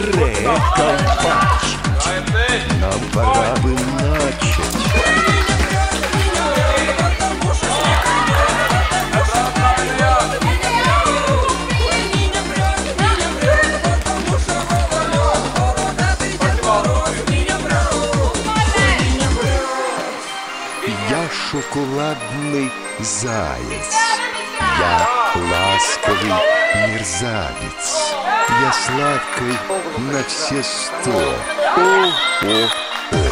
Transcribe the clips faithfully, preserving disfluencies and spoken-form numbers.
Ре, колпачить. Нам пора бы начать. Я шоколадный заяц, я ласковый мерзавец, я сладкий на все сто. О-о-о.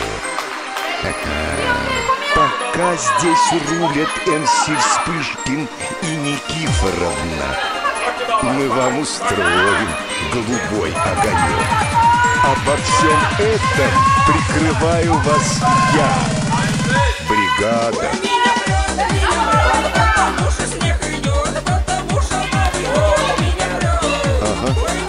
Пока здесь рулят эм си Вспышкин и Никифоровна, мы вам устроим голубой огонек. Обо всем этом прикрываю вас я. Бригада. Ага.